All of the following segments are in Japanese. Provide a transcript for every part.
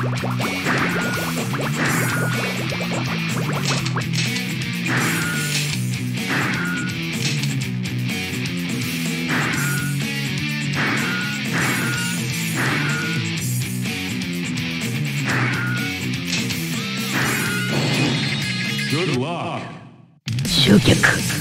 Good luck. 集客。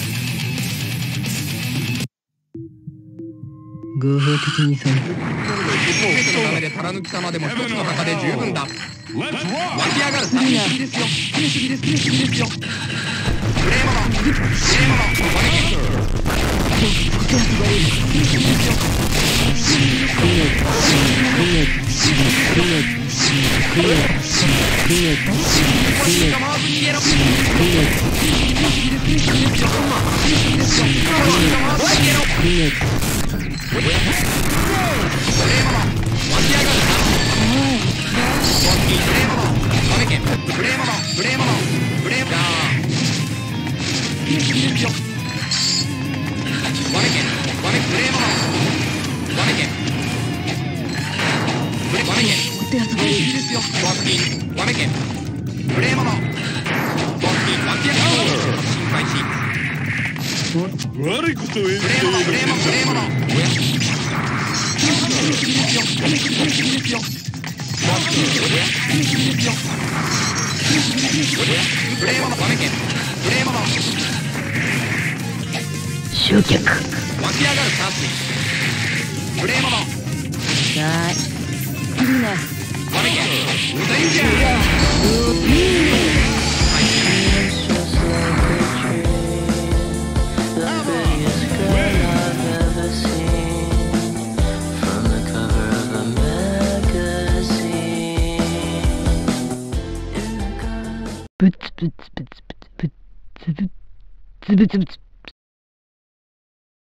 合法的にさ。 全てのためでタラ抜き様でも一つの墓で十分だ。湧き上がるさ。攻めすぎですよ。攻めすぎです。攻めすぎですよ。無礼者。無礼者。バレケ。 悪いことを言っている。 集客。 湧き上がるサース無礼者。 さあ。いるな。 バレケ。うざいんじゃ。 ブツブツブツブツブツブツブツブツ。